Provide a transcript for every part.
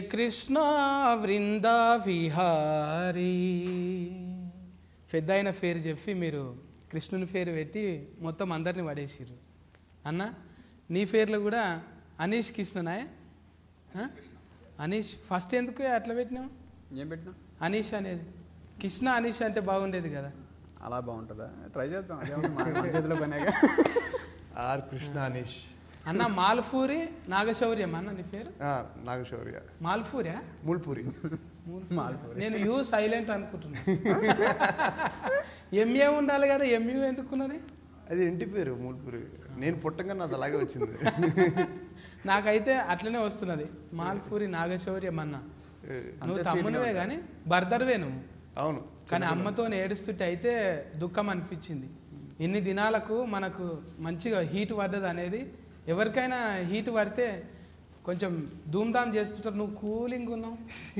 కృష్ణ వృంద విహారీ. పెద్ద అయిన పేరు చెప్పి మీరు కృష్ణుని పేరు పెట్టి మొత్తం అందరిని పడేసిర్రు. అన్న నీ పేర్లో కూడా అనీష్ కృష్ణనాయ. అనీష్ ఫస్ట్ ఎందుకు అట్లా పెట్టినావు? ఏం పెట్టినా అనీష్ అనేది కృష్ణ అనీష్ అంటే బాగుండేది కదా. అలా బాగుంటుందా? ట్రై చేద్దాం. చేతిలో పనేగా. ఆర్ కృష్ణ అనీష్. అన్న మాల్పూరి నాగశౌర్యం అన్న నీ పేరు? నాగశౌర్య. మాల్పూరియా? మూల్పూరి. నేను యూ సైలెంట్ అనుకుంటున్నా. ఎంఏ ఉండాలి కదా, ఎంయూ ఎందుకున్నది? అది ఇంటి పేరు మూల్పూరి. నేను పుట్టంగా అది అలాగే వచ్చింది. నాకైతే అట్లనే వస్తున్నది మాల్పూరి నాగశౌర్యం అన్న. నువ్వు తమ్మునివే కానీ బర్దర్వే నువ్వు. అవును. కానీ అమ్మతో ఏడుస్తుంటే అయితే దుఃఖం అనిపించింది. ఇన్ని దినాలకు మనకు మంచిగా హీట్ పడ్డది అనేది. ఎవరికైనా హీట్ పడితే కొంచెం ధూమ్ధామ్ చేస్తుంటారు, నువ్వు కూలింగ్ ఉన్నావు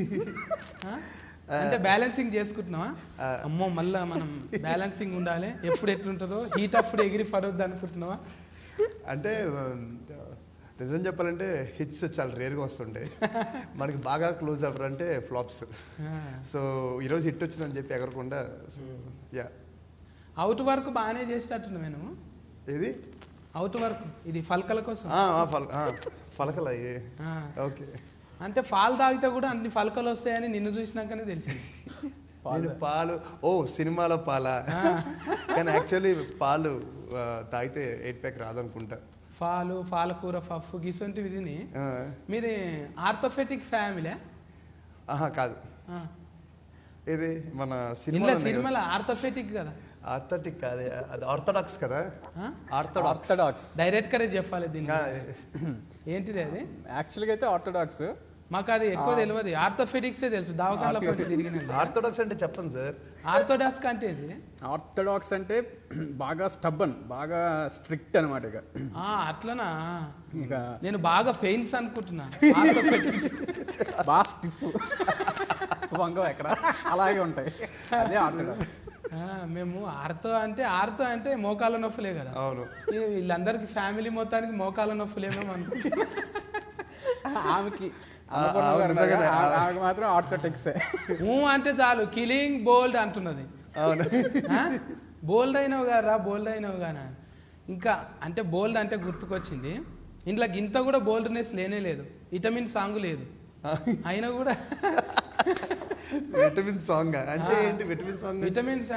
అంటే బ్యాలెన్సింగ్ చేసుకుంటున్నావా? అమ్మో మళ్ళా మనం బ్యాలెన్సింగ్ ఉండాలి, ఎప్పుడు ఎట్లుంటుందో హీట్ అప్పుడు ఎగిరి పడవద్దు అనుకుంటున్నావా? అంటే నిజం చెప్పాలంటే హిట్స్ చాలా రేర్గా వస్తుంటాయి. మనకి బాగా క్లోజ్ అవ్వరు అంటే ఫ్లాప్స్. సో ఈరోజు హిట్ వచ్చిందని చెప్పి ఎగరకుండా. సో యా, అవుట్ వర్క్ బాగానే చేసేటట్టున్నావు నేను. ఏది అవుట్ వర్క్? ఇది ఫలకల కోసం. ఫలకలు అయ్యి. ఓకే. అంటే పాలు తాగితే కూడా అన్ని ఫలకలు వస్తాయని నిన్ను చూసినాకనే తెలిసింది. పాలు సినిమాలో పాలా? కానీ యాక్చువల్లీ పాలు తాగితే 8 ప్యాక్ రాదనుకుంటా. పాలు, పాలకూర, పప్పు గిసొంటివి తిని. మీది ఆర్థోపెటిక్ ఫ్యామిలీ? కాదు, ఇది మన సినిమాలో ఆర్థోపెటిక్ కదా. ఆర్థోటిక్ కాదు, అది ఆర్థోడాక్స్ కదా. ఆర్థోడాక్స్ డైరెక్ట్ గా చెప్పాలి దీన్ని. ఏంటిది అది? యాక్చువల్గా అయితే ఆర్థోడాక్స్. మాకు అది ఎక్కువ తెలియదు. ఆర్థోపెడిక్సే తెలుసు, దావకాల తిరిగిన. ఆర్థోడాక్స్ అంటే చెప్పండి సార్. ఆర్థోడాక్స్ అంటే ఇది? ఆర్థోడాక్స్ అంటే బాగా స్టబ్బన్, బాగా స్ట్రిక్ట్ అనమాట. ఇక అట్లనా? ఇక నేను బాగా ఫెయిన్స్ అనుకుంటున్నా. బాగా స్టిఫ్, వంగ ఎక్కడ అలాగే ఉంటాయి. అదే ఆర్థోడాక్స్. మేము ఆర్తో అంటే మోకాల నొప్పులే కదా. అవును. వీళ్ళందరికి ఫ్యామిలీ మొత్తానికి మోకాల నొప్పులేమో అనుకుంటున్నా. ఆమెకి మాత్రం ఆర్థోటిక్స్ అంటే చాలు కిలింగ్ బోల్డ్ అంటున్నది. బోల్డ్ అయినవు గారా, బోల్డ్ అయినవు గానా. ఇంకా అంటే బోల్డ్ అంటే గుర్తుకొచ్చింది, ఇంట్లో గింత కూడా బోల్డ్నెస్ లేనే లేదు. విటమిన్ సాంగ్ లేదు అయినా కూడా. విటమిన్ సాంగ్ అంటే ఏంటి? విటమిన్ సాంగ్ విటమిన్స్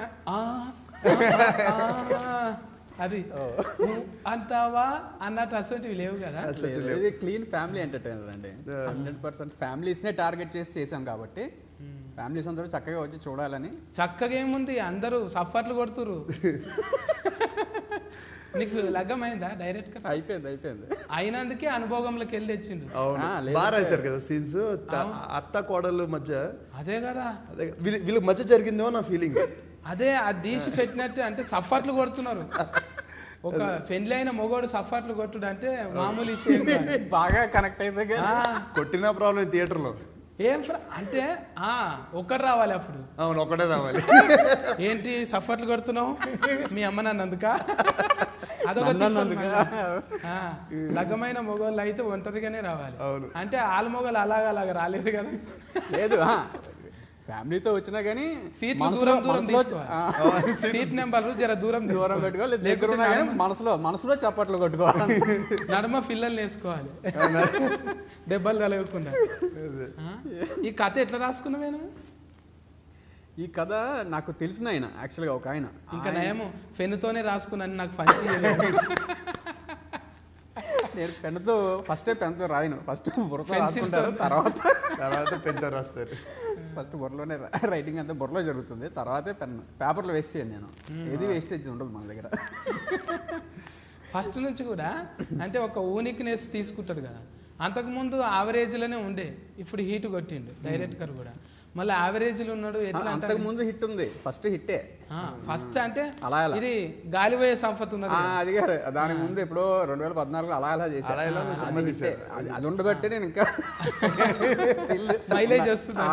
అది అంటావా అన్నట్టు అసలు లేవు కదా. ఇది క్లీన్ ఫ్యామిలీ ఎంటర్టైనర్ అండి. 100% ఫ్యామిలీస్ నే టార్గెట్ చేసి చేసాం కాబట్టి ఫ్యామిలీస్ అందరూ చక్కగా వచ్చి చూడాలని. చక్కగా ఏముంది, అందరూ సఫర్లు కొడుతురు. నీకు లగ్గమైందా? డైరెక్ట్ గా అయిపోయింది. అయినందుకే అనుభవంలోకి వెళ్ళి తెచ్చిండు. బాగా రాశారు కదా సీన్స్, అత్త కోడలు మధ్య. అదే కదా, వీళ్ళకి మధ్య జరిగిందో నా ఫీలింగ్. అదే అది తీసి పెట్టినట్టు. అంటే సఫర్లు కొడుతున్నారు. ఒక పెండ్లి అయిన మొగోడు సఫర్లు కొట్టుడు అంటే మామూలు విషయం. బాగా కనెక్ట్ అయితే కొట్టిన ప్రాబ్లం థియేటర్ లో ఏం అంటే ఒక్కడు రావాలి అప్పుడు. అవును, ఒకటే రావాలి. ఏంటి సఫర్లు కొడుతున్నావు మీ అమ్మ నన్నందుక? అదొక లగ్గమైన మొగోళ్ళు అయితే ఒంటరిగానే రావాలి. అంటే ఆల మొగలు అలాగా రాలేరు కదా. లేదు, ఫ్యామిలీతో వచ్చినా కానీ సీట్ నెంబర్ జర దూరం పెట్టుకోవాలి. లేకుండా మనసులో చప్పట్లు కొట్టుకోవాలి. నడుమ పిల్లల్ని వేసుకోవాలి, దెబ్బలు తలగకుండా. ఈ కథ ఎట్లా రాసుకున్నావేను? ఈ కథ నాకు తెలిసిన ఆయన యాక్చువల్గా ఒక ఆయన. ఇంకా నయము పెన్నుతోనే రాసుకున్నాను, నాకు ఫంక్షన్. నేను పెన్నుతో పెన్తో రాయను. ఫస్ట్ బుర్రతో రాసుకుంటారు, తర్వాత పెన్తో రాస్తారు. ఫస్ట్ బుర్రలోనే రైటింగ్ అంతా బుర్రలో జరుగుతుంది, తర్వాతే పేపర్లో వేస్ట్ చేయను నేను. ఏది వేస్టేజ్ ఉండదు మన దగ్గర. ఫస్ట్ నుంచి కూడా అంటే ఒక యూనిక్నెస్ తీసుకుంటాడు కదా. అంతకుముందు యావరేజ్లోనే ఉండే, ఇప్పుడు హీట్ కొట్టిండు డైరెక్టర్ కూడా. మళ్ళీ యావరేజ్లు ఉన్నాడు. ఎట్లా అంతకు ముందు హిట్ ఉంది, ఫస్ట్ హిట్టే. ఫస్ట్ అంటే ఇది గాలిపోయే సంపత్ ఉన్నది. అది కాదు, దానికి ముందు ఇప్పుడు 2014 అలా చేశాను. అది ఉండబట్టి నేను ఇంకా మైలేజ్ వస్తుంది.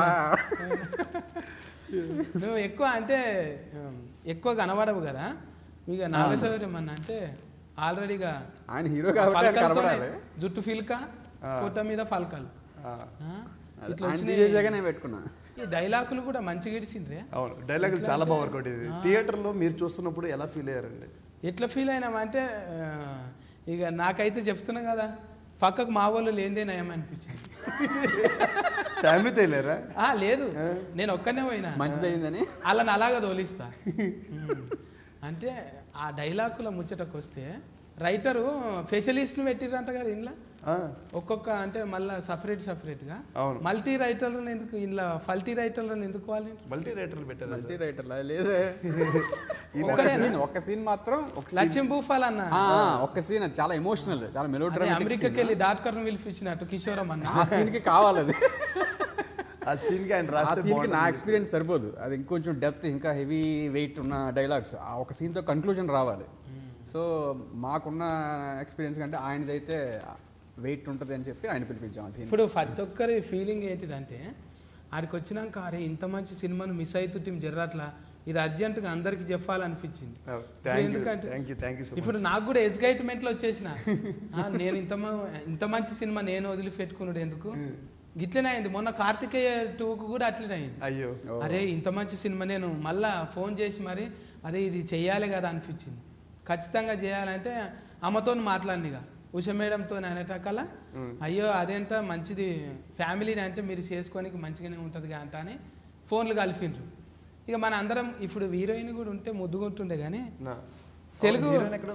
నువ్వు ఎక్కువ అంటే ఎక్కువ కనబడవు కదా. ఇక నాగశౌర్యం అన్న అంటే ఆల్రెడీగా ఆయన హీరో కాబట్టి జుట్టు ఫిల్కా, పొట్ట మీద ఫల్కాలు. ఇట్లా ఆయన వచ్చినాయి. తీసేసాక నేను పెట్టుకున్నా. ఈ డైలాగులు కూడా మంచిగా ఇడిచిండ్రే. అవును, డైలాగులు చాలా బాగా వర్కౌట్ ఇది. థియేటర్లో మీరు చూస్తున్నప్పుడు ఎలా ఫీల్ అయ్యారండి? ఎట్లా ఫీల్ అయినామంటే ఇక నాకైతే చెప్తున్నా కదా, పక్కకు మా వాళ్ళు లేనిదే నయం అనిపించింది. ఫ్యామిలీతో వెళ్ళారా? లేదు, నేను ఒక్కనే పోయినా, మంచిదైందని వాళ్ళని అలాగా తోలిస్తా. అంటే ఆ డైలాగుల ముచ్చటకు వస్తే రైటరు స్పెషలిస్ట్ను పెట్టిరంట కదా ఇంట్లో, ఒక్కొక్క అంటే మళ్ళీ సపరేట్గా మల్టీ రైటర్లను ఎందుకు ఇంట్లో ఫల్టీ రైటర్లను ఎందుకు వాళ్ళు మల్టీ రైటర్లు పెట్టారు? మల్టీ రైటర్ లేదే, ఒక్క సీన్ మాత్రం లక్ష్యం భూఫాల్ అన్న ఒక్క సీన్ చాలా ఎమోషనల్, చాలా మెలోడ్రామాటిక్. అమెరికాకి వెళ్ళి డాక్టర్ను పిలిపించినట్టు కిషోరం అన్న ఆ సీన్కి కావాలి అది. ఆ సీన్కి ఆయన రాస్తే సీన్కి నా ఎక్స్పీరియన్స్ సరిపోదు, అది ఇంకొంచెం డెప్త్ ఇంకా హెవీ వెయిట్ ఉన్న డైలాగ్స్ ఆ ఒక సీన్తో కన్క్లూజన్ రావాలి. సో మాకున్న ఎక్స్పీరియన్స్ కంటే ఆయనదైతే వెయిట్ ఉంటుంది అని చెప్పి ఆయన పిలిపించాం ఆ సీన్. ఇప్పుడు ప్రతి ఒక్కరి ఫీలింగ్ ఏంటిదంటే, ఆడికి వచ్చినాక అరే ఇంత మంచి సినిమాను మిస్ అవుతుంటే జర్రాట్లా ఇది అర్జెంటుగా అందరికి చెప్పాలనిపించింది. ఎందుకంటే ఇప్పుడు నాకు కూడా ఎక్సైట్మెంట్లో వచ్చేసిన నేను ఇంత మంచి సినిమా నేను వదిలిపెట్టుకున్నాడు ఎందుకు, గిట్లనే అయింది. మొన్న కార్తికేయ 2కు కూడా అట్లనే అయింది. అయ్యో అరే ఇంత మంచి సినిమా నేను మళ్ళా ఫోన్ చేసి మరి అరే ఇది చెయ్యాలి కదా అనిపించింది. ఖచ్చితంగా చేయాలంటే అమ్మతో మాట్లాడినిగా, ఉష మేడంతో అనేటకల్లా అయ్యో అదేంత మంచిది ఫ్యామిలీని అంటే మీరు చేసుకోనికి మంచిగానే ఉంటుంది అంట అని ఫోన్లు కలిపిండ్రు. ఇక మన అందరం ఇప్పుడు హీరోయిన్ కూడా ఉంటే ముద్దుకుంటుండే కానీ తెలుగు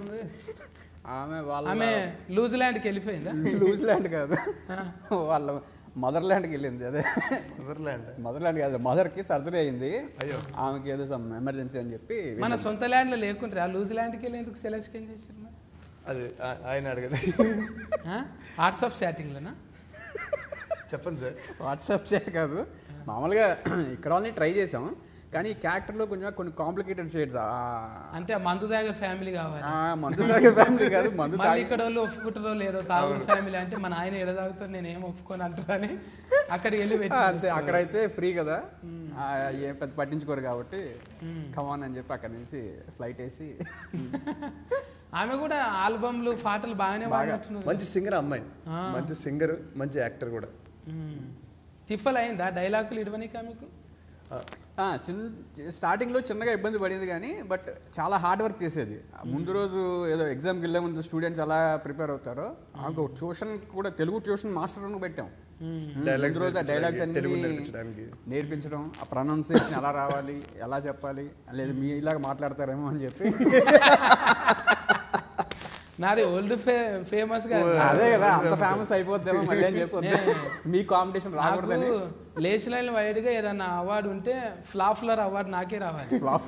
ఆమె న్యూజిలాండ్కి వెళ్ళిపోయిందా? న్యూజిలాండ్ కాదు, వాళ్ళ మదర్లాండ్కి వెళ్ళింది. అదే మదర్లాండ్ కాదు, మదర్కి సర్జరీ అయింది, ఆమెకి ఏదో సమ్ ఎమర్జెన్సీ అని చెప్పి. మన సొంత ల్యాండ్లో లేకుంటే ఆ న్యూజిలాండ్కి వెళ్ళి ఎందుకు సెలెక్షన్ చేశారు? అది ఆయన అడగదు. వాట్సాప్ చాటింగ్లోనా? చెప్పండి సార్. వాట్సాప్ చాట్ కాదు, మామూలుగా ఇక్కడ వాళ్ళని ట్రై చేసాం కానీ ఈ క్యారెక్టర్లో కొన్ని కాంప్లికేటెడ్ షేడ్స్. అంటే మందు తాగే ఫ్యామిలీ కావాలి. మందు తాగే ఫ్యామిలీ కాదు, మందు ఇక్కడ వాళ్ళు ఒప్పుకుంటారో లేదో తాగుడు ఫ్యామిలీ అంటే మన ఆయన ఎడ తాగుతారు నేను ఏం ఒప్పుకొని అంటారని అక్కడికి వెళ్ళి పెట్టి అంతే. అక్కడైతే ఫ్రీ కదా, ఏం పెద్ద పట్టించుకోరు కాబట్టి కమాన్ అని చెప్పి అక్కడి నుంచి ఫ్లైట్ వేసి. ఆమె కూడా ఆల్బమ్లు పాటలు బాగానే పాడినట్టున్నారు. మంచి సింగర్ అమ్మాయి, మంచి సింగర్, మంచి యాక్టర్ కూడా. తిఫల్ అయిందా డైలాగులు ఇడవనికా మీకు? స్టార్టింగ్లో చిన్నగా ఇబ్బంది పడింది కానీ బట్ చాలా హార్డ్ వర్క్ చేసేది. ముందు రోజు ఏదో ఎగ్జామ్కి వెళ్ళే ముందు స్టూడెంట్స్ ఎలా ప్రిపేర్ అవుతారో ట్యూషన్ కూడా, తెలుగు ట్యూషన్ మాస్టర్ పెట్టాం. ముందు రోజు ఆ డైలాగ్స్ అన్ని నేర్పించడం, ఆ ప్రొనౌన్సియేషన్ ఎలా రావాలి, ఎలా చెప్పాలి, లేదా మీ ఇలాగ మాట్లాడతారేమో అని చెప్పి. నాది ఓల్డ్ ఫేమస్ గా అదే కదా, అంత ఫేమస్ అయిపోద్దేమో మళ్ళీ అని చెప్పి మీ కాంపిటీషన్ రాకూడదని. లేచి లైన్ వైడ్ గా ఏదన్నా అవార్డు ఉంటే ఫ్లాఫ్లర్ అవార్డు నాకే రావాలి.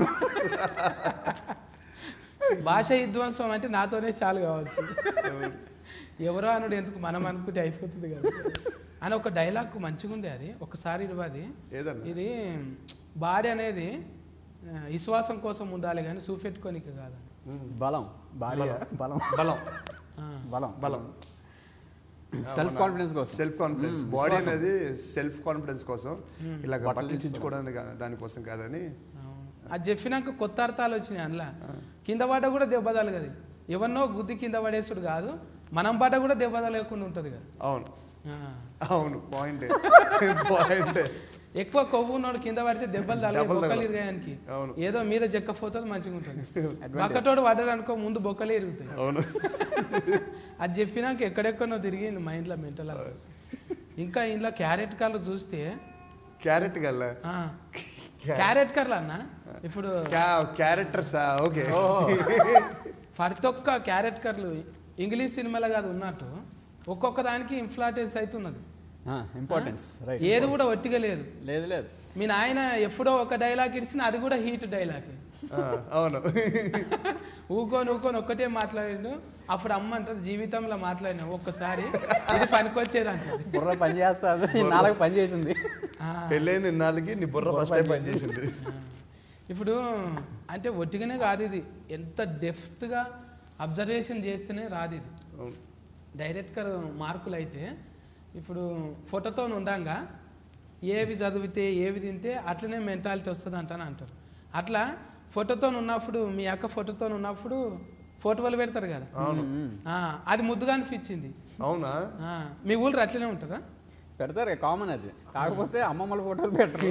భాష విధ్వంసం అంటే నాతోనే చాలు కావచ్చు. ఎవరో అనుడు ఎందుకు మనం అనుకుంటే అయిపోతుంది కదా అని ఒక డైలాగ్ మంచిగా ఉంది. అది ఒకసారి ఇవ్వది, ఇది భార్య అనేది విశ్వాసం కోసం ఉండాలి కానీ చూపెట్టుకోనికి కాదు. బలం, భార్య బలం, బలం, బలం, బలం, సెల్ఫ్ కాన్ఫిడెన్స్ కోసం. సెల్ఫ్ కాన్ఫిడెన్స్, బాడీ అనేది సెల్ఫ్ కాన్ఫిడెన్స్ కోసం, ఇలా పట్టించుకోవడానికి దానికోసం కాదని. అది చెప్పినాక కొత్త అర్థాలు వచ్చినాయి. అందులో కింద పడ్డ కూడా దెబ్బతాలు కదా, ఎవరినో గుద్ది కింద పడేసుడు కాదు, మనం పడ్డ కూడా దెబ్బతాలు లేకుండా ఉంటుంది కదా. అవును అవును, పాయింట్ పాయింట్. ఎక్కువ కొవ్వు ఉన్నాడు కింద పడితే దెబ్బలు తల బొక్కలు ఇరగాయనికి, ఏదో మీద జక్కపోతుంది మంచిగా ఉంటుంది. బక్కటోడు పడ్డాడు అనుకో ముందు బొక్కలే ఇరుగుతాయి. అది చెప్పినాక ఎక్కడెక్కడో తిరిగి మైండ్లో మెంటల్. ఇంకా ఇంట్లో క్యారెట్ కలర్ చూస్తే, క్యారెట్ కలర్, క్యారెట్ కలర్ అన్న ఇప్పుడు క్యారెక్టర్స్ ఓకే, ప్రతి ఒక్క క్యారెట్ కలర్ ఇంగ్లీష్ సినిమాలో కాదు ఉన్నట్టు ఒక్కొక్క దానికి ఇన్ఫ్లాటెన్స్ అవుతున్నది. ఇంపార్టెన్స్ ఏది కూడా ఒట్టిగా లేదు. లేదు లేదు, మీ నాయన ఎప్పుడో ఒక డైలాగ్ ఇచ్చిన అది కూడా హీట్ డైలాగ్. అవును, ఊకొని ఒక్కటే మాట్లాడిండు. అప్పుడు అమ్మ అంటారు జీవితంలో మాట్లాడినా ఒక్కసారి ఇది పనికొచ్చేది అంటారు. బుర్ర పని చేస్తుంది, నాలుగు పని చేసింది, పెళ్ళైన నాలుగు నీ బుర్ర ఫస్ట్ పని చేసింది. ఇప్పుడు అంటే ఒట్టిగానే కాదు, ఇది ఎంత డెప్త్గా అబ్జర్వేషన్ చేస్తేనే రాదు ఇది. డైరెక్ట్గా మార్కులు అయితే ఇప్పుడు ఫోటోతో ఉండంగా ఏవి చదివితే ఏవి తింటే అట్లనే మెంటాలిటీ వస్తుంది అంటారు. అట్లా ఫోటోతో ఉన్నప్పుడు, మీ అక్క ఫోటోతో ఉన్నప్పుడు ఫోటోలు పెడతారు కదా, అది ముద్దుగా అనిపించింది. అవునా? మీ ఊళ్ళో అట్లనే ఉంటారా? పెడతారు, కామన్ అది. కాకపోతే అమ్మమ్మల ఫోటోలు పెట్టరు,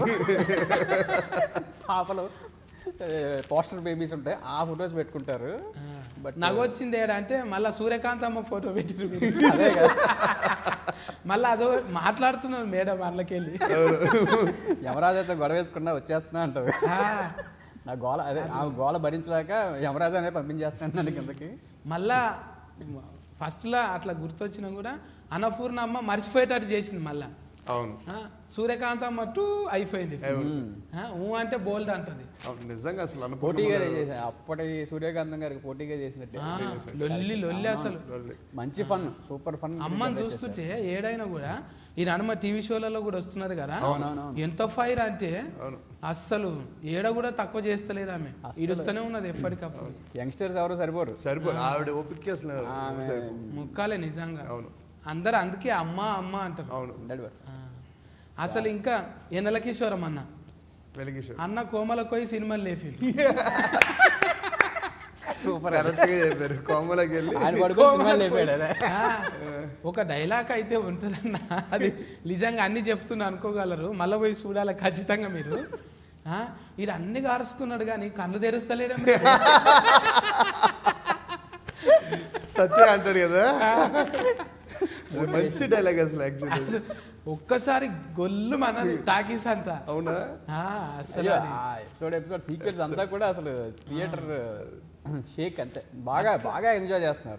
పాపలు పోస్టర్ బేబీస్ ఉంటాయి ఆ ఫొటోస్ పెట్టుకుంటారు. బట్ నాకు వచ్చింది అంటే మళ్ళీ సూర్యకాంతమ్మ ఫోటో పెట్టి అదే కదా, మళ్ళీ అదో మాట్లాడుతున్నాను మేడం వాళ్ళకెళ్ళి యమరాజాతో గొడవ వేసుకున్నా వచ్చేస్తున్నా అంటారు. నా గోల అదే, ఆ గోల భరించలేక యమరాజా అనేది పంపించేస్తాను నన్ను కిందకి. మళ్ళా ఫస్ట్లో అట్లా గుర్తొచ్చినా కూడా అన్నపూర్ణమ్మ మర్చిపోయేటట్టు చేసింది. మళ్ళా అవును, సూర్యకాంతమ్మ టూ అయిపోయింది. అంటే బోల్డ్ అంటది నిజంగా. అసలు పోటీగా అప్పటి సూర్యకాంతం గారికి పోటీగా చేసినట్టే. లొల్లి లొల్లి అసలు మంచి ఫన్, సూపర్ ఫన్. అమ్మని చూస్తుంటే ఏడైనా కూడా ఈ హనుమ టీవీ షోలలో కూడా వస్తున్నారు కదా, ఎంత ఫైర్ అంటే అస్సలు ఏడ కూడా తక్కువ చేస్తలేదు ఆమె, ఇడుస్తూనే ఉన్నది ఎప్పటికప్పుడు. యంగ్స్టర్స్ ఎవరు సరిపోరు. ఆవిడ ఓపిక అసలు ముక్కాలే నిజంగా. అందరు అందుకే అమ్మ అమ్మ అంటారు. అసలు ఇంకా ఎన్నెల కిషోరం అన్న కోమల పోయి సినిమాలు లేపి సూపర్ ఒక డైలాగ్ అయితే ఉంటుందన్న, అది నిజంగా అన్ని చెప్తున్నా అనుకోగలరు, మళ్ళీ పోయి చూడాలి ఖచ్చితంగా మీరు. ఈడు అన్ని కారుస్తున్నాడు కానీ కళ్ళు తెరుస్తలేడు. సత్య అంటాడు కదా, మంచి డైలాగ్ అసలు. ఒక్కసారి గొల్లు మనది టాకీస్ అంతా. అవునా? అసలు ఎపిసోడ్ సీక్వెన్స్ అంతా కూడా అసలు థియేటర్ షేక్ అంతే. బాగా బాగా ఎంజాయ్ చేస్తున్నారు.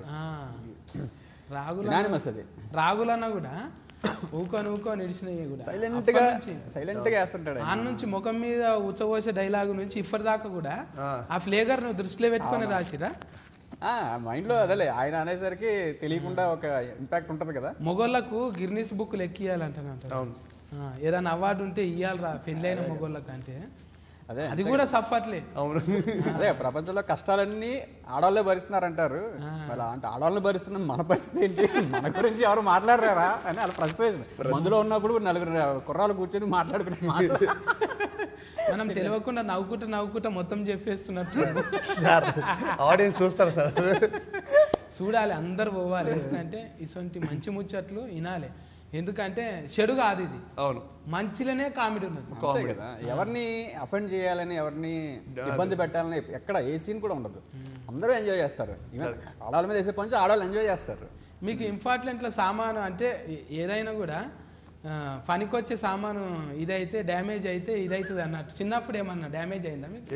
రాగులన్నా కూడా ఊకో నిడిచినవి కూడా సైలెంట్ గా వేస్తుంటాడు. ఆ నుంచి ముఖం మీద ఉచ్చబోసే డైలాగు నుంచి ఇప్పటి దాకా కూడా ఆ ఫ్లేవర్ నువ్వు దృష్టిలో పెట్టుకొని రాసిరా మైండ్ లో. అదేలే, ఆయన అనేసరికి తెలియకుండా ఒక ఇంపాక్ట్ ఉంటది కదా. మొగోళ్ళకు గిర్నీస్ బుక్ ఎక్కియాలంటానంట. ఏదైనా అవార్డు ఉంటే ఇయ్యాలరా పెళ్ళైన మొగోళ్ళకి అంటే. అదే, అది కూడా సఫట్లే. అవును, అదే ప్రపంచంలో కష్టాలన్నీ ఆడవాళ్ళే భరిస్తున్నారంటారు. అంటే ఆడవాళ్ళని భరిస్తున్న మన పరిస్థితి ఏంటి, మన గురించి ఎవరు మాట్లాడరారా అని వాళ్ళ ఫ్రస్ట్రేషన్. మందులో ఉన్నప్పుడు నలుగురు కుర్రాలు కూర్చొని మాట్లాడుకునే మాట మనం తెలియకుండా నవ్వుకుంటా మొత్తం చెప్పేస్తున్నట్టు ఆడియన్స్ చూస్తారు సార్. చూడాలి, అందరు పోవాలి. ఎందుకంటే ఇటువంటి మంచి ముచ్చట్లు వినాలి. ఎందుకంటే చెడు కాదు ఇది. అవును, మంచిలోనే కామెడీ ఉన్నది. ఎవరిని అఫెండ్ చేయాలని, ఎవరిని ఇబ్బంది పెట్టాలని ఎక్కడ ఏ సీన్ కూడా ఉండదు. అందరూ ఎంజాయ్ చేస్తారు. ఆడవాళ్ళ మీద వేసే పంచి ఆడవాళ్ళు ఎంజాయ్ చేస్తారు. మీకు ఇంపార్టెంట్లో సామాను అంటే ఏదైనా కూడా పనికొచ్చే సామాను ఇదైతే డ్యామేజ్ అయితే ఇదైతుంది అన్నట్టు. చిన్నప్పుడు ఏమన్నా డ్యామేజ్ అయిందా మీకు?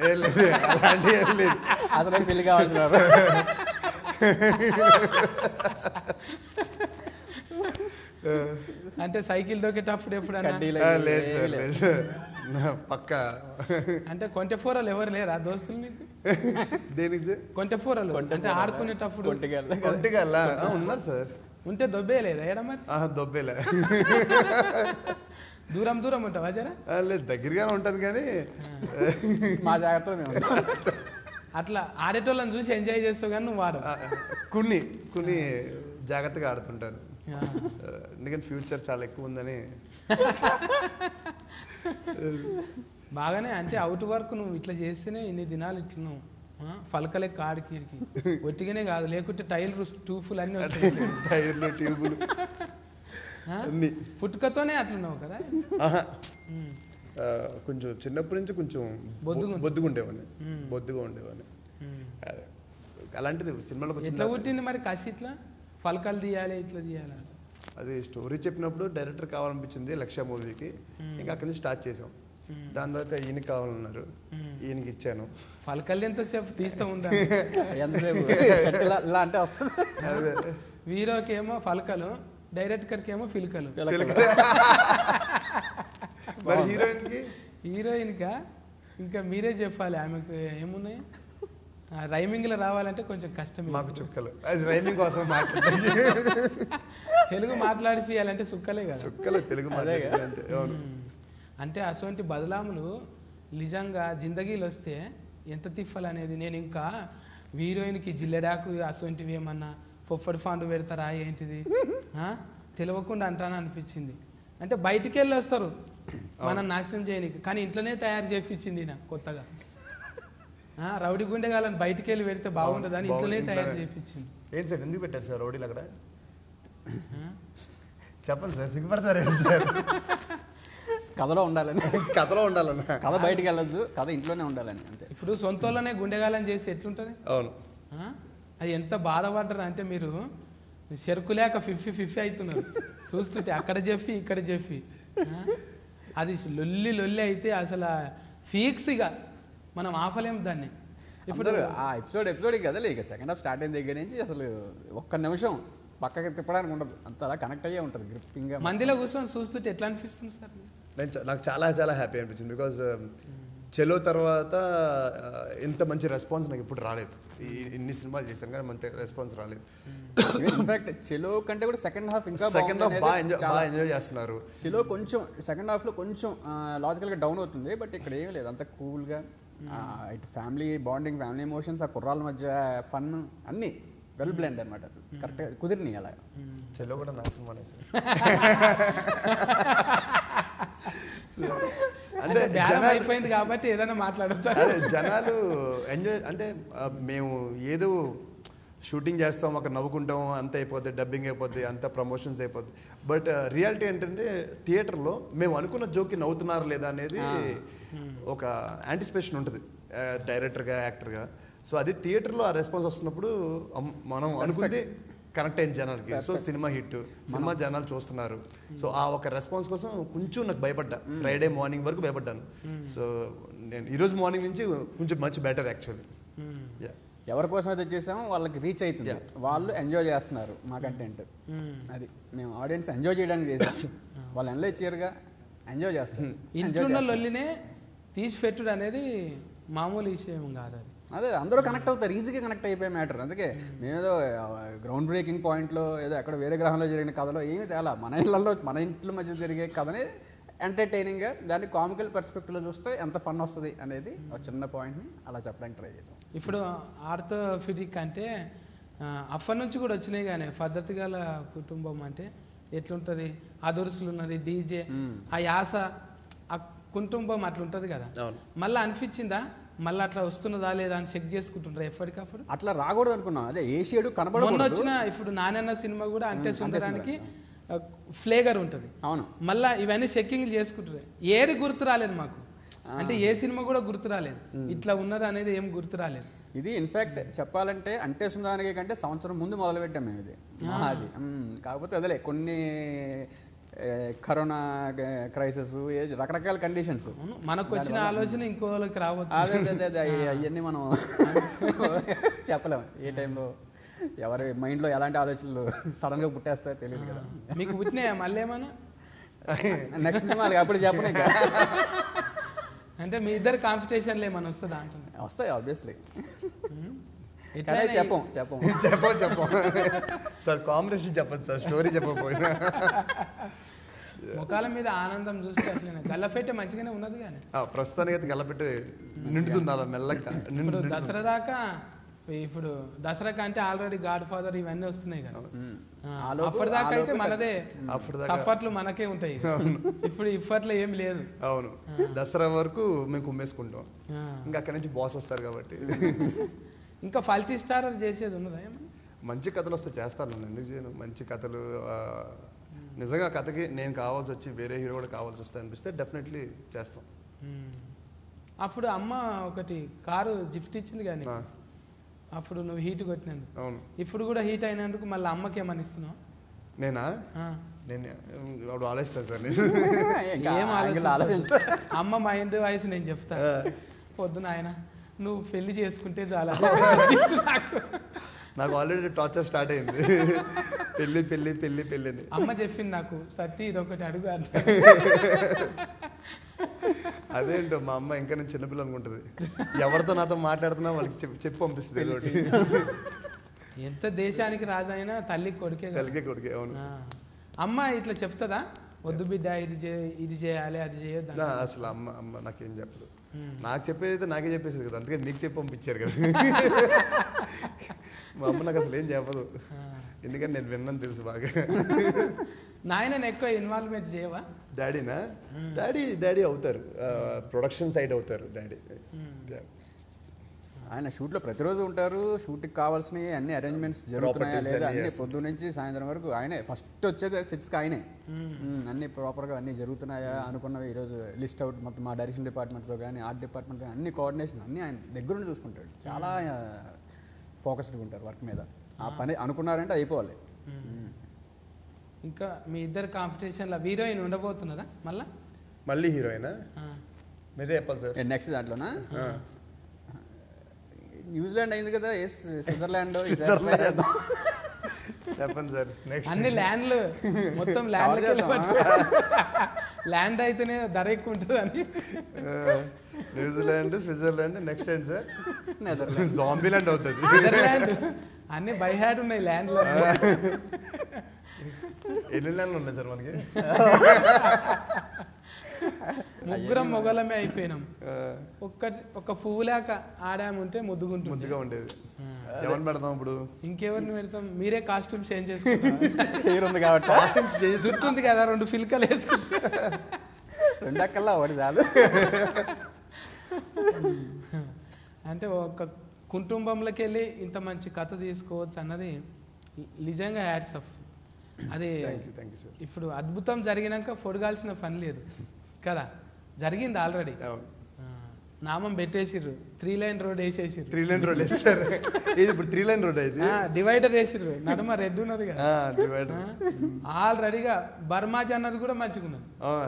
అసలు పెళ్లి కావాలి అంటే సైకిల్ దొక్కేటప్పుడు ఎప్పుడన్నా? పక్క అంటే కొంటెఫోరలు ఎవరు లేరా దోస్తులు మీకు? దేనికి కొంటెఫోరలు అంటే ఆడుకునేటప్పుడు ఉన్నారు సార్. ఉంటే దొబ్బేయలేదా ఏడ మరి? దొబ్బేలే. దూరం ఉంటావా జరా? లేదు, దగ్గరగానే ఉంటాను కానీ మా జాగ్రత్త. అట్లా ఆడేటోళ్ళని చూసి ఎంజాయ్ చేస్తావు కానీ నువ్వు వాడు కొన్ని జాగ్రత్తగా ఆడుతుంటాను. ఎందుకంటే ఫ్యూచర్ చాలా ఎక్కువ ఉందని. బాగానే అంటే అవుట్ వర్క్ నువ్వు ఇట్లా చేస్తేనే ఇన్ని దినాలు ఇట్లా నువ్వు పలకలే కాడికి ఒట్టిగానే కాదు, లేకుంటే టైర్లు ట్యూబులు అన్నీ వస్తాయి. టైర్లు ట్యూబులు పుట్టుకతోనే అట్లున్నావు కదా. కొంచెం చిన్నప్పటి నుంచి కొంచెం బొద్దుగా ఉండేవాడిని. అలాంటిది సినిమాలో ఎట్లా పుట్టింది మరి కసి? ఇట్లా పలకలు తీయాలి, ఇట్లా తీయాలి. అది స్టోరీ చెప్పినప్పుడు డైరెక్టర్ కావాలనిపించింది లక్ష్య మూవీకి. ఇంకా అక్కడి నుంచి స్టార్ట్ చేసాం. దాని తర్వాత ఈయనకి కావాలన్నారు, ఈయనకి ఇచ్చాను. పలకలు ఎంతసేపు తీస్తూ ఉంటాను. హీరోకేమో పలకలు, డైరెక్టర్కి ఏమో ఫిల్కలు. హీరోయిన్గా ఇంకా మీరే చెప్పాలి. ఆమెకు ఏమున్నాయి రైమింగ్లో రావాలంటే కొంచెం కష్టం. మాకు చుక్కలు, అది రైమింగ్ కోసం తెలుగు మాట్లాడిపియాలంటే చుక్కలే కదా. చుక్కలు తెలుగు అంటే అటువంటి బదలాములు నిజంగా జిందగీలు వస్తే ఎంత తిప్పాలనేది. నేను ఇంకా హీరోయిన్కి జిల్లెడాకు అటువంటివి ఏమన్నా పొప్పడి ఫాండు పెడతారా ఏంటిది తెలియకుండా అంటాను అనిపించింది. అంటే బయటికి వెళ్ళి వస్తారు మనం నాశనం చేయడానికి, కానీ ఇంట్లోనే తయారు చేయించింది నా కొత్తగా. రౌడీ గుండెగాలని బయటికి వెళ్ళి పెడితే బాగుంటుందని ఇంట్లోనే తయారు చేయించింది. ఏం సార్, ఎందుకు పెట్టారు సార్ రౌడీలు అక్కడ? చెప్పండి సార్, సిగ్గుపడతారేంటి సార్? కథలో ఉండాలని, కథలో ఉండాలన్న, కథ బయటికి వెళ్ళొద్దు, కథ ఇంట్లోనే ఉండాలని అంతే. ఇప్పుడు సొంతలోనే గుండెగాలం చేస్తే ఎట్లుంటుంది? అవును. అది ఎంత బాధపడ్డారు అంటే మీరు చెరుకు లేక 50-50 అవుతున్నారు చూస్తుంటే, అక్కడ చెప్పి ఇక్కడ చెప్పి. అది లొల్లి లొల్లి అయితే అసలు ఫీక్స్గా మనం ఆపలేము దాన్ని. ఇప్పుడు ఆ ఎపిసోడ్ కదా, ఇక సెకండ్ హాఫ్ స్టార్ట్ అయిన దగ్గర నుంచి అసలు ఒక్క నిమిషం పక్కకి తిప్పడానికి ఉండదు, అంత అలా కనెక్ట్ అయ్యే ఉంటుంది గ్రిప్పింగ్గా. మందిలో కూర్చొని చూస్తుంటే ఎట్లా అనిపిస్తుంది సార్? నాకు చాలా చాలా హ్యాపీ అనిపించింది. బికాజ్ చెలో తర్వాత ఇంత మంచి రెస్పాన్స్ నాకు ఇప్పుడు రాలేదు. ఇన్ని సినిమాలు చేశాను కానీ మంచి రెస్పాన్స్ రాలేదు. ఇన్ఫాక్ట్ చెలో కంటే కూడా సెకండ్ హాఫ్ ఇంకా సెకండ్ హాఫ్ బాగా ఎంజాయ్ చేస్తున్నారు. చెలో కొంచెం సెకండ్ హాఫ్లో కొంచెం లాజికల్గా డౌన్ అవుతుంది, బట్ ఇక్కడ ఏం లేదు, అంత కూల్గా ఇటు ఫ్యామిలీ బాండింగ్, ఫ్యామిలీ ఎమోషన్స్, ఆ కుర్రాల మధ్య ఫన్ అన్నీ వెల్ బ్లెండ్ అనమాట. కరెక్ట్గా కుదిరినాయి అలా. చెలో కూడా నా సినిమానే సార్. అంటే అయిపోయింది కాబట్టి ఏదైనా మాట్లాడచ్చు. అదే జనాలు ఎంజాయ్ అంటే మేము ఏదో షూటింగ్ చేస్తాం, అక్కడ నవ్వుకుంటాం, అంత అయిపోద్ది, డబ్బింగ్ అయిపోద్ది, అంత ప్రమోషన్స్ అయిపోద్ది. బట్ రియాలిటీ ఏంటంటే థియేటర్లో మేము అనుకున్న జోక్కి నవ్వుతున్నారు లేదా అనేది ఒక యాంటిసిపేషన్ ఉంటుంది డైరెక్టర్గా, యాక్టర్గా. సో అది థియేటర్లో ఆ రెస్పాన్స్ వస్తున్నప్పుడు మనం అనుకుంది కనెక్ట్ అయిన జనాలకి. సో సినిమా హిట్, సినిమా జనాలు చూస్తున్నారు. సో ఆ ఒక రెస్పాన్స్ కోసం కొంచెం నాకు భయపడ్డా. ఫ్రైడే మార్నింగ్ వరకు భయపడ్డాను. సో నేను ఈరోజు మార్నింగ్ నుంచి కొంచెం మచ్ బెటర్ యాక్చువల్లీ. ఎవరి కోసం అయితే చేసామో వాళ్ళకి రీచ్ అవుతుంది, వాళ్ళు ఎంజాయ్ చేస్తున్నారు మా కంటెంట్. అది మేము ఆడియన్స్ ఎంజాయ్ చేయడానికి చేసాం, వాళ్ళు ఎంజాయ్ చేయరుగా ఎంజాయ్ చేస్తారు. ఇంట్లో లొల్లినే తీసి పెట్టుడు అనేది మామూలు విషయం కాదు. అది అదే అందరూ కనెక్ట్ అవుతారు, ఈజీగా కనెక్ట్ అయిపోయే మ్యాటర్. అందుకే మేమేదో గ్రౌండ్ బ్రేకింగ్ పాయింట్లో ఏదో ఎక్కడ వేరే గ్రహంలో జరిగిన కథలో ఏమి తేలా, మన ఇళ్లలో మన ఇంట్లో మధ్య జరిగే కథనే ఎంటర్టైనింగ్గా దాన్ని కామికల్ పర్స్పెక్టివ్లో చూస్తే ఎంత ఫన్ వస్తుంది అనేది ఒక చిన్న పాయింట్ని అలా చెప్పడానికి ట్రై చేసాం. ఇప్పుడు ఆర్థోఫిడిక్ అంటే అప్పటి నుంచి కూడా వచ్చినాయి, కానీ పద్ధతి గల కుటుంబం అంటే ఎట్లుంటుంది, అదురుసులు ఉన్నది, డీజే, ఆ యాస, ఆ కుటుంబం అట్లుంటుంది కదా. మళ్ళీ అనిపించిందా మళ్ళీ అట్లా వస్తున్నదా లేదా అని చెక్ చేసుకుంటుంటారు ఎప్పటికప్పుడు? అట్లా రాకూడదు అనుకున్నాం. అదే ఏ షేడు కనబడదు. మొన్న వచ్చిన ఇప్పుడు నానన్న సినిమా కూడా అంటే సుందరానికి ఫ్లేగర్ ఉంటుంది. అవును, మళ్ళీ ఇవన్నీ చెక్కింగ్లు చేసుకుంటారు. ఏది గుర్తు రాలేదు మాకు, అంటే ఏ సినిమా కూడా గుర్తు రాలేదు, ఇట్లా ఉన్నది అనేది ఏం గుర్తు రాలేదు. ఇది ఇన్ఫాక్ట్ చెప్పాలంటే అంటే సుందరానికి కంటే సంవత్సరం ముందు మొదలు పెట్టాం మేము ఇది. అది కాకపోతే అదేలే కొన్ని కరోనా క్రైసిస్, రకరకాల కండిషన్స్, మనకు వచ్చిన ఆలోచన ఇంకోళ్ళకి రావచ్చు. అదే అవన్నీ మనం చెప్పలేము ఏ టైంలో ఎవరి మైండ్లో ఎలాంటి ఆలోచనలు సడన్గా పుట్టేస్తాయో తెలియదు కదా. మీకు పుట్టినాయా మళ్ళీ ఏమన్నా? నెక్స్ట్ సినిమా అప్పుడు చెప్పనే అంటే మీ ఇద్దరు కాంపిటీషన్లు ఏమన్నా వస్తుందా అంటున్నా? వస్తాయి ఆబ్వియస్లీ. చెప్పం సార్, కాంబినేషన్ చెప్పండి సార్, స్టోరీ చెప్పకపోయినా. ముఖాల మీద ఆనందం చూస్తే అట్లనే. గల్లపెట్టే మంచిగానే ఉన్నది కానీ ప్రస్తుతానికి అయితే గల్లపెట్టే నిండుతుంది అలా మెల్లగా. దసరా దాకా, ఇప్పుడు దసరా అంటే ఆల్రెడీ గాడ్ ఫాదర్ ఇవన్నీ వస్తున్నాయి కదా. అప్పటిదాకా అయితే మనదే సఫర్లు మనకే ఉంటాయి. ఇప్పుడు ఇప్పట్లో ఏం లేదు. అవును, దసరా వరకు మేము కుమ్మేసుకుంటాం, ఇంకా అక్కడి నుంచి బాస్ వస్తారు కాబట్టి. ఇంకా ఫల్టీ స్టార్ చేసేది ఉన్నదా? మంచి కథలు వస్తే చేస్తాను, నన్ను ఎందుకు చేయను. మంచి కథలు నిజంగా కథకి నేను కావాల్సి వచ్చి వేరే హీరో కూడా కావాల్సి వస్తే అనిపిస్తే డెఫినెట్లీ చేస్తాం. అప్పుడు అమ్మ ఒకటి కారు గిఫ్ట్ ఇచ్చింది కానీ అప్పుడు నువ్వు హీట్ కొట్టినందుకు. అవును, ఇప్పుడు కూడా హీట్ అయినందుకు మళ్ళీ అమ్మకి ఏమని ఇస్తున్నావు? నేను అప్పుడు ఆలోచిస్తాను సార్. ఏం ఆలోచించ, అమ్మ మైండ్ వాయిస్ నేను చెప్తా. పొద్దున ఆయన నువ్వు పెళ్లి చేసుకుంటే చాలా నాకు ఆల్రెడీ టార్చర్ స్టార్ట్ అయింది. పెళ్లి పెళ్లి పెళ్లి పెళ్లి అని అమ్మ చెప్పింది నాకు. సత్తి ఇదొకటి అడుగు అంటే అదేంటో మా అమ్మ ఇంకా నేను చిన్నపిల్ల అనుకుంటుంది. ఎవరితో నాతో మాట్లాడుతున్నా వాళ్ళకి చెప్పి పంపిస్తుంది. ఎంత దేశానికి రాజు అయినా తల్లి కొడుకే. అవును. అమ్మ ఇట్లా చెప్తుందా, వద్దు బిడ్డ ఇది చేయాలి అది చేయొద్దు? అసలు అమ్మ నాకేం చెప్పదు. నాకు చెప్పేది అయితే నాకే చెప్పేసింది కదా, అందుకే మీకు చెప్పి పంపించారు కదా. మా అమ్మ నాకు అసలు ఏం చెప్పదు, ఎందుకంటే నేను విన్నాను తెలుసు బాగా. నాయన ఎక్కువ ఇన్వాల్వ్మెంట్ చేయవా? డాడీనా? డాడీ అవుతారు, ప్రొడక్షన్ సైడ్ అవుతారు డాడీ. ఆయన షూట్లో ప్రతిరోజు ఉంటారు. షూట్కి కావాల్సినవి అన్ని అరేంజ్మెంట్స్ జరుగుతున్నాయా లేదా అన్ని పొద్దు నుంచి సాయంత్రం వరకు ఆయనే ఫస్ట్ వచ్చేది సెట్స్కి ఆయనే. అన్ని ప్రాపర్గా అన్ని జరుగుతున్నాయా అనుకున్నవి ఈరోజు లిస్ట్ అవుట్ మొత్తం మా డైరెక్షన్ డిపార్ట్మెంట్తో కానీ ఆర్ట్ డిపార్ట్మెంట్ కానీ అన్ని కోఆర్డినేషన్ అన్ని ఆయన దగ్గరుండి చూసుకుంటాడు. చాలా ఫోకస్డ్గా ఉంటారు వర్క్ మీద. ఆ పని అనుకున్నారంటే అయిపోవాలి. ఇంకా మీ ఇద్దరు కాంపిటీషన్లో హీరోయిన్ ఉండబోతున్నదా మళ్ళీ హీరోయినా మీరే చెప్పాలి సార్. నెక్స్ట్ దాంట్లోనా న్యూజిలాండ్ అయింది కదా, స్విట్జర్లాండ్ చెప్పండి సార్. అన్ని ల్యాండ్లు మొత్తం ల్యాండ్ అయితేనే ధర ఎక్కువ ఉంటుంది అని. న్యూజిలాండ్, స్విట్జర్లాండ్, నెక్స్ట్ ఏంటి సార్? జాంబీలాండ్ అవుతుంది. నెదర్లాండ్ అన్ని బై హ్యాడ్ ఉన్నాయి ల్యాండ్లో. ఎన్ని ల్యాండ్లు ఉన్నాయి సార్ మనకి? ముగ్గురం మొగలమే అయిపోయినాం. ఒక పువ్వులాక ఆడాముంటే ముద్దుగా ఉండేది. ఎవరిని పెడతాం ఇప్పుడు? ఇంకెవరిని పెడతాం? మీరే కాస్ట్యూమ్ చేంజ్ చేసుకుంటాం కాబట్టి జుట్టు ఉంది కదా, 2 ఫిల్కలు వేసుకుంటే 2 అక్కల్లా ఒకటి చాలు. అంటే ఒక కుటుంబంలోకి వెళ్ళి ఇంత మంచి కథ తీసుకోవచ్చు అన్నది నిజంగా హ్యాట్స్ ఆఫ్. అది ఇప్పుడు అద్భుతం జరిగినాక పొడగాల్సిన పని లేదు కదా, జరిగింది ఆల్రెడీ. నామం పెట్టేసిర్రు, 3 లైన్ రోడ్ వేసేసిర్రు. 3 లైన్ రోడ్ వేసారు. ఇప్పుడు 3 లైన్ రోడ్ అయితే డివైడర్ వేసిర్రు, నడుమ రెడ్ ఉన్నది కదా ఆల్రెడీగా. బర్మాజీ అన్నది కూడా మంచిగున్నది.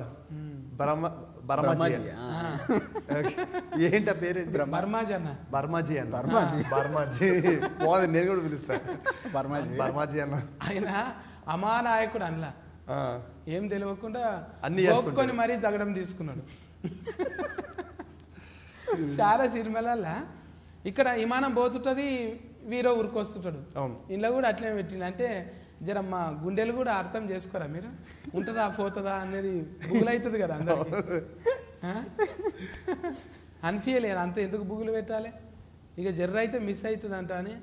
ఏంటి ఆ పేరు? బర్మాజీ అన్న. బర్మాజీ బాగుంది, నేను కూడా పిలుస్తాను బర్మాజీ అన్న. ఆయన అమానాయకుడు అనలా, ఏం తెలియకుండా అన్ని ఒప్పుకొని మరీ జగడం తీసుకున్నాడు. చాలా సినిమాలల్లా ఇక్కడ విమానం పోతుంటది, వీరో ఉరికొస్తుంటాడు. ఇంట్లో కూడా అట్లే పెట్టింది. అంటే జర మా గుండెలు కూడా అర్థం చేసుకోరా మీరు, ఉంటుందా పోతుందా అనేది బుగులు అవుతుంది కదా అందరికి. అనిపించలేదు అంత ఎందుకు బుగులు పెట్టాలి, ఇక జర్ర అయితే మిస్ అవుతుంది అంట అని.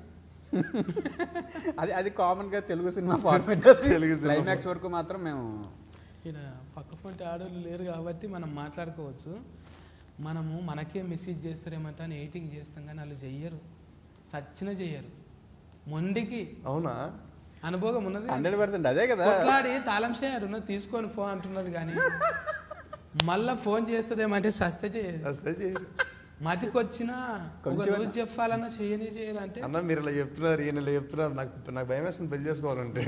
అది కామన్ గా తెలుగు సినిమా ఫార్మాట్. క్లైమాక్స్ వరకు మాత్రం మేము ఇక్కడ పక్క పొంటి ఆడోళ్ళు లేరు కాబట్టి మనం మాట్లాడుకోవచ్చు. మనము మనకే మెసేజ్ చేస్తారేమంటే అని ఎయిటింగ్ చేస్తాం, కానీ వాళ్ళు చెయ్యరు, సచ్చిన చెయ్యరు. మొండికి అవునా అనుభవం ఉన్నది. 100% అదే కదా. కొట్లాడి తాళం చేయరు తీసుకొని ఫోన్ అంటున్నది, కానీ మళ్ళా ఫోన్ చేస్తుందేమంటే సస్తే చేయదు. మతికి వచ్చినా ఒక రోజు చెప్పాలన్నా చేయదు. అంటే అన్న మీరు ఇలా చెప్తున్నారు, ఈయన ఇలా చెప్తున్నారు, నాకు భయం వేస్తుంది పెళ్లి చేసుకోవాలంటే.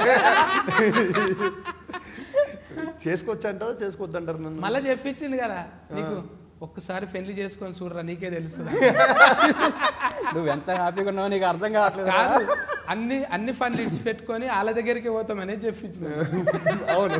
చేసుకోవచ్చు అంటారా చేసుకోవద్దంటారు? మళ్ళీ చెప్పించింది కదా నీకు, ఒక్కసారి పెళ్లి చేసుకొని చూడరా నీకే తెలుస్తుంది. నువ్వు ఎంత హ్యాపీగా ఉన్నావు నీకు అర్థం కావట్లేదు. కాదు, అన్ని ఫండ్లు ఇడిచి పెట్టుకొని వాళ్ళ దగ్గరికి పోతాం అనేది చెప్పించింది. అవును,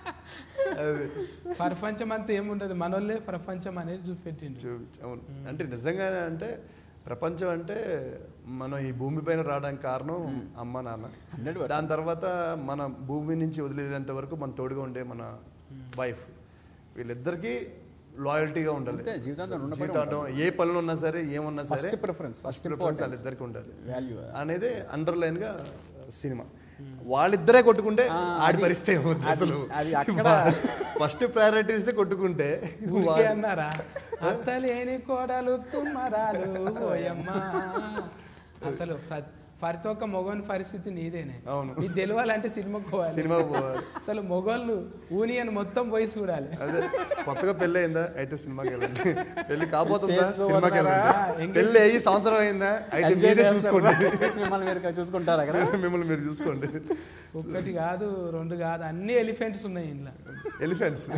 ప్రపంచం అంతా ఏముండదు, మనోళ్ళే ప్రపంచం అనేది చూపెట్టిండు. అవును, అంటే నిజంగానే అంటే ప్రపంచం అంటే మనం ఈ భూమి పైన రావడానికి కారణం అమ్మ నాన్న. దాని తర్వాత మన భూమి నుంచి వదిలేంత వరకు మన తోడుగా ఉండే మన వైఫ్, వీళ్ళిద్దరికీ లాయల్టీగా ఉండాలి జీవితాంతం. ఏ పనులు ఉన్నా సరే ఏమున్నా సరే ఫస్ట్ ప్రిఫరెన్స్ వాళ్ళిద్దరికి ఉండాలి అనేది అండర్లైన్ గా సినిమా. వాళ్ళిద్దరే కొట్టుకుంటే ఆడి పరిస్థితి ఏమవుతుంది అసలు? ఫస్ట్ ప్రయారిటీస్ కొట్టుకుంటే అన్నారా అత్తలేని కోడలు తుమ్మరాలు పోయమ్మా. అసలు ప్రతి ఒక్క మొగోని పరిస్థితి నీదేనే. నీకు తెలియాలంటే సినిమాకి పోవాలి. అసలు మొగోళ్ళు యూనియన్ మొత్తం పోయి చూడాలి. అదే కొత్తగా పెళ్లి అయిందా అయితే సినిమాకి వెళ్ళండి, పెళ్లి కాబోతుందా సినిమాకి వెళ్ళండి, పెళ్లి అయ్యి సంవత్సరం అయిందా అయితే మీరే చూసుకోండి, చూసుకుంటారు అక్కడ మిమ్మల్ని మీరు చూసుకోండి. 1 కాదు 2 కాదు అన్ని ఎలిఫెంట్స్ ఉన్నాయి ఇంట్లో. Elephants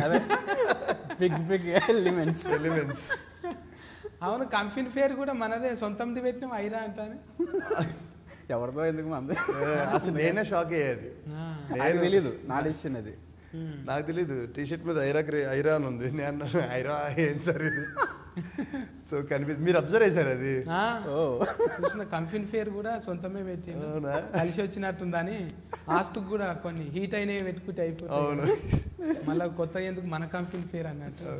elements. అవును, కంపెనీ పేరు కూడా మనదే, సొంతంది పెట్టినాం ఐరా అంటాను. ఎవరితో ఎందుకు మంది? అసలు నేనే షాక్ అయ్యేది, తెలీదు నా డిసిషన్ అది. నాకు తెలీదు. టీషర్ట్ మీద ఐరా అని ఉంది, నేను ఐరా ఏం సార్ ఇది? సో కనిపిస్తుంది, మీరు అబ్జర్వ్ చేశారు అది? చూసిన కంపెనీ పేరు కూడా సొంతమే పెట్టి కలిసి వచ్చినట్టుందని. ఆస్తుకు కూడా కొన్ని హీట్ అయినవి పెట్టుకుంటే అయిపోతుంది, మళ్ళీ కొత్త ఎందుకు మన కంపెనీ పేరు అన్నట్టు.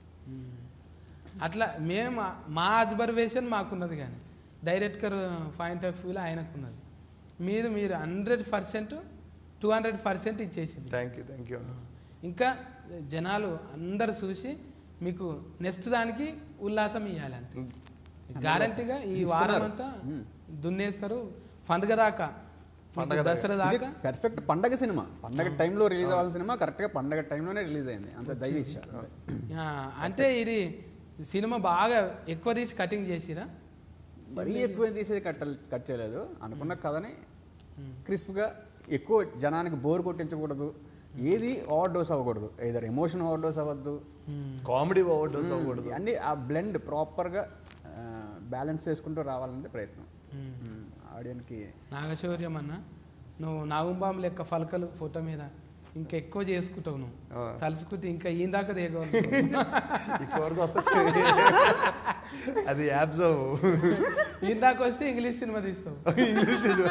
అట్లా మేము మా అబ్జర్వేషన్ మాకున్నది, కానీ డైరెక్టర్ పాయింట్ ఆఫ్ వ్యూలో ఆయనకున్నది. మీరు 100% 200% ఇచ్చేసింది. Thank you. ఇంకా జనాలు అందరు చూసి మీకు నెక్స్ట్ దానికి ఉల్లాసం ఇవ్వాలి అంతే. గ్యారంటీగా ఈ వారం అంతా దున్నేస్తారు పండుగ దాకా, దసరా దాకా. పర్ఫెక్ట్ పండగ సినిమా, పండగ టైంలో రిలీజ్ అవ్వాల్సిన సినిమా కరెక్ట్గా పండగ టైంలోనే రిలీజ్ అయింది. అంత దైవ ఇచ్చ. అంటే ఇది సినిమా బాగా ఎక్కువ తీసి కటింగ్ చేసిరా? మరీ ఎక్కువ తీసేది కట్ చేయలేదు. అనుకున్న కథని క్రిస్ప్గా ఎక్కువ జనానికి బోర్ కొట్టించకూడదు, ఏది ఓవర్ డోస్ అవ్వకూడదు, ఏదర్ ఎమోషన్ ఓవర్ డోస్ అవ్వద్దు, కామెడీ ఓవర్ డోస్ అవ్వకూడదు, అన్ని ఆ బ్లెండ్ ప్రాపర్గా బ్యాలెన్స్ చేసుకుంటూ రావాలంటే ప్రయత్నం ఆడియన్స్కి. నాగశౌర్యం అన్న, నువ్వు నాగుంబాం లెక్క ఫలకలు ఫోటో మీద ఇంకా ఎక్కువ చేసుకుంటావు, నువ్వు తలుసుకుంటే ఇంకా ఈయన దాకా దిగవాలి. ఇంతవరకు వస్తుంది అది యాప్స్ ఈయన దాకా వస్తే ఇంగ్లీష్ సినిమా తీస్తావు, ఇంగ్లీష్ సినిమా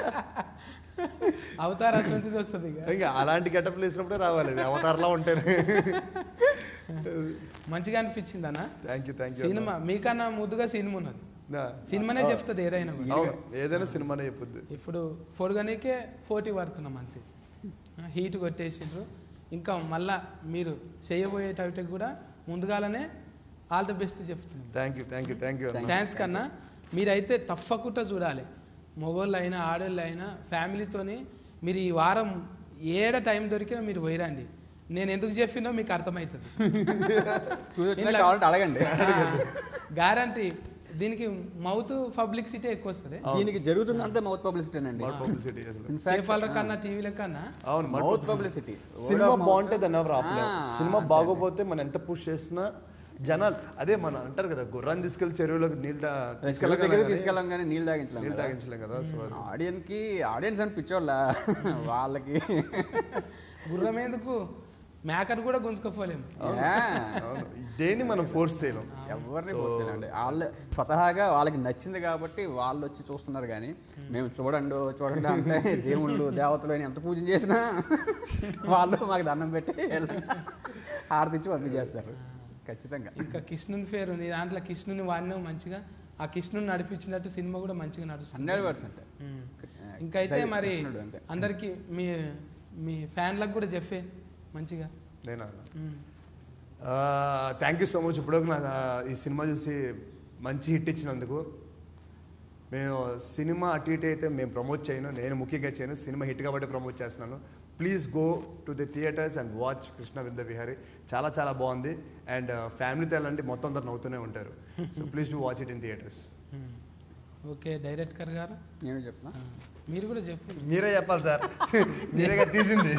అవతార్ అసంటిది వస్తుంది. ఇంకా అలాంటి గెటప్ వేసినప్పుడే రావాలి, అవతార్లా ఉంటేనే. మంచిగా అనిపించింది అన్న. Thank you. సినిమా మీకన్నా ముద్దుగా సినిమా ఉన్నది, సినిమానే చెప్తుంది ఏదైనా, ఏదైనా సినిమానే చెప్పుద్ది. ఇప్పుడు పొడుగనికే 40 పడుతున్నాం అంతే, హీట్ కొట్టేసిండ్రు. ఇంకా మళ్ళా మీరు చేయబోయేటవి కూడా ముందుగానే ఆల్ ది బెస్ట్ చెప్తున్నాం. Thank you. థ్యాంక్స్ కన్నా. మీరైతే తప్పకుండా చూడాలి, మగవాళ్ళు అయినా ఆడవాళ్ళు అయినా ఫ్యామిలీతోని. మీరు ఈ వారం ఏడ టైం దొరికినా మీరు పోయిరండి, నేను ఎందుకు చెప్పినో మీకు అర్థమవుతుంది. అడగండి, గ్యారంటీ. దీనికి మౌత్ పబ్లిసిటీ ఎక్కువ వస్తుంది, దీనికి జరుగుతుందంటే మౌత్ పబ్లిసిటీ అండి. కన్నా టీవీల కన్నా మౌత్ పబ్లిసిటీ. సినిమా బాగుంటే దాన్ని ఎవరు ఆపలేరు, సినిమా బాగోపోతే మనం ఎంత పుష్ చేసినా జనాలు అదే మన అంటారు కదా, గుర్రాన్ని తీసుకెళ్లి చెరువులోకి తీసుకెళ్ళాం కానీ నీళ్ళు తాగించలేం కదా. సో ఆడియన్స్ అని పిచ్చోళ్ళ వాళ్ళకి గుర్రం ఎందుకు, మేకను కూడా గుంజుకోపోలేము, దేన్ని మనం ఫోర్స్ చేయలేం, ఎవరిని ఫోర్స్ చేయాలండి. వాళ్ళు స్వతహాగా వాళ్ళకి నచ్చింది కాబట్టి వాళ్ళు వచ్చి చూస్తున్నారు. కానీ మేము చూడండి అంటే దేవుళ్ళు దేవతలు అని ఎంత పూజ చేసినా వాళ్ళు మాకు దండం పెట్టి హారతిచ్చి పంపించేస్తారు ఖచ్చితంగా. ఇంకా కృష్ణుని పేరు నీ దాంట్లో కృష్ణుని వాడినావు మంచిగా, ఆ కృష్ణుని నడిపించినట్టు సినిమా కూడా మంచిగా నడుస్తుంది 100%. ఇంకైతే మరి అందరికి మీ ఫ్యాన్లకు కూడా చెప్పే మంచిగా. నేనా థ్యాంక్ యూ సో మచ్. ఇప్పుడు నాకు ఈ సినిమా చూసి మంచి హిట్ ఇచ్చినందుకు. మేము సినిమా అటు ఇటు అయితే మేము ప్రమోట్ చేయను, నేను ముఖ్యంగా చేయను, సినిమా హిట్ కాబట్టి ప్రమోట్ చేస్తున్నాను. Please go to the theatres and watch Krishna with the Vihari. చాలా చాలా బాగుంది. అండ్ ఫ్యామిలీతో వెళ్ళండి, మొత్తం అందరు నవ్వుతూనే ఉంటారు. So please do watch it in theatres. Okay director garu నేను చెప్పనా, మీరు కూడా చెప్పు. మీరే చెప్పాలి సార్, మీరేగా తీసింది.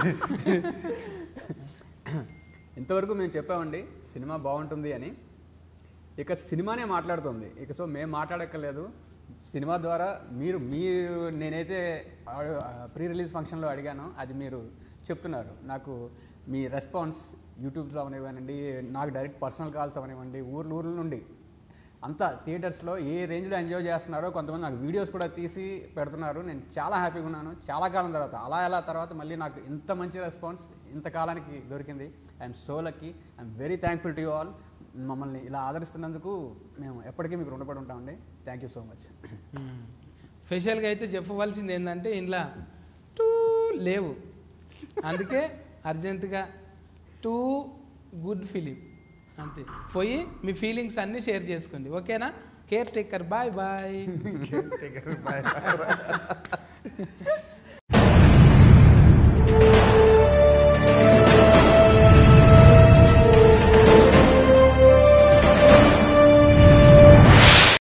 ఇంతవరకు మేము చెప్పామండి సినిమా బాగుంటుంది అని, ఇక సినిమానే మాట్లాడుతుంది. ఇక సో మేము మాట్లాడక్కర్లేదు, సినిమా ద్వారా మీరు నేనైతే ప్రీ రిలీజ్ ఫంక్షన్లో అడిగాను, అది మీరు చెప్తున్నారు. నాకు మీ రెస్పాన్స్ యూట్యూబ్లో అవనివ్వండి, నాకు డైరెక్ట్ పర్సనల్ కాల్స్ అవనివ్వండి, ఊర్ల నుండి అంతా థియేటర్స్లో ఏ రేంజ్లో ఎంజాయ్ చేస్తున్నారో కొంతమంది నాకు వీడియోస్ కూడా తీసి పెడుతున్నారు. నేను చాలా హ్యాపీగా ఉన్నాను. చాలా కాలం తర్వాత అలా తర్వాత మళ్ళీ నాకు ఇంత మంచి రెస్పాన్స్ ఇంతకాలానికి దొరికింది. I'm so lucky, I'm very thankful to you all. మమ్మల్ని ఇలా ఆదరిస్తున్నందుకు మేము ఎప్పటికీ మీకు రుణపడి ఉంటామండి. Thank you so much. స్పెషల్గా అయితే చెప్పవలసింది ఏంటంటే ఇంట్లో లేవు, అందుకే అర్జెంటుగా గుడ్ ఫిలిం అంతే. పోయి మీ ఫీలింగ్స్ అన్నీ షేర్ చేసుకోండి, ఓకేనా? Care taker, bye bye.